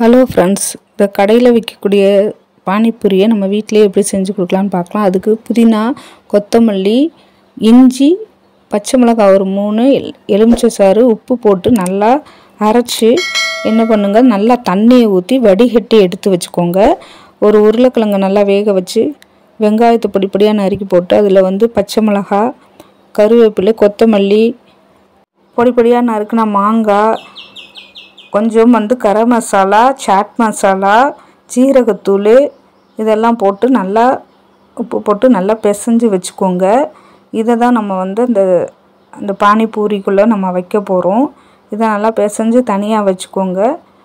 Hello friends, இந்த கடையில் விற்கக்கூடிய பானிபூரியை நம்ம வீட்டிலே எப்படி செஞ்சு கொடுக்கலான்னு பார்க்கலாம். அதுக்கு புதினா, கொத்தமல்லி, இஞ்சி, பச்சை மிளகாய் ஒரு 3, எலுமிச்சை சாறு, உப்பு போட்டு நல்லா அரைச்சி என்ன பண்ணுங்க, நல்லா தண்ணியை ஊற்றி வடிகட்டி எடுத்து வச்சுக்கோங்க. ஒரு உருளைக்கிழங்கு நல்லா வேக வச்சு வெங்காயத்தை பொடியாக நறுக்கி போட்டு அதில் பச்சை மிளகாய், கருவேப்பிலை, கொத்தமல்லி, பொடியாக நறுக்குன மாங்காய், கொஞ்சம் கரம் மசாலா, சாட் மசாலா, ஜீரகத்தூள் இதெல்லாம் போட்டு நல்லா உப்பு போட்டு நல்லா பிசைஞ்சு வச்சுக்கோங்க. இதை தான் நம்ம அந்த பானிபூரிக்குள்ளே நம்ம வைக்க போகிறோம். இதை நல்லா பிசைஞ்சு தனியாக வச்சுக்கோங்க.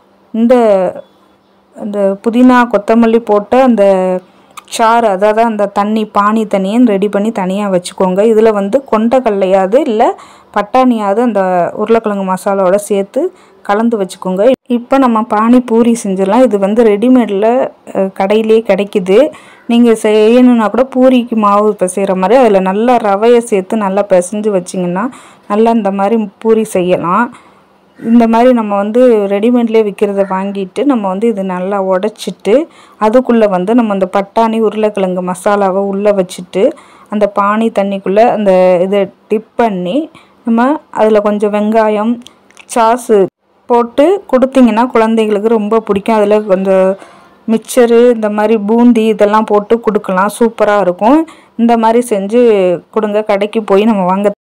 இந்த புதினா கொத்தமல்லி போட்ட அந்த சாறு, அதாவது அந்த தண்ணி, பானி தண்ணியும் ரெடி பண்ணி தனியாக வச்சுக்கோங்க. இதில் கொண்டைக்கடலையாவது இல்லை பட்டாணியாவது அந்த உருளைக்கிழங்கு மசாலாவோட சேர்த்து கலந்து வச்சுக்கோங்க. இப்போ நம்ம பானிபூரி செஞ்சிடலாம். இது ரெடிமேடில் கடையிலே கிடைக்குது. நீங்கள் செய்யணுன்னா கூட பூரிக்கு மாவு பிசைகிற மாதிரி அதில் நல்லா ரவையை சேர்த்து நல்லா பிசைஞ்சு வச்சிங்கன்னா நல்லா இந்த மாதிரி பூரி செய்யலாம். இந்த மாதிரி நம்ம ரெடிமேட்லேயே விற்கிறத வாங்கிட்டு நம்ம இது நல்லா உடச்சிட்டு அதுக்குள்ளே நம்ம அந்த பட்டாணி உருளைக்கிழங்கு மசாலாவை உள்ளே வச்சுட்டு அந்த பானி தண்ணிக்குள்ளே அந்த இதை டிப் பண்ணி நம்ம அதில் கொஞ்சம் வெங்காயம், சாஸு போட்டு கொடுத்தீங்கன்னா குழந்தைங்களுக்கு ரொம்ப பிடிக்கும். அதில் கொஞ்சம் மிக்சரு, இந்த மாதிரி பூந்தி இதெல்லாம் போட்டு கொடுக்கலாம். சூப்பராக இருக்கும். இந்த மாதிரி செஞ்சு கொடுங்க. கடைக்கு போய் நம்ம வாங்க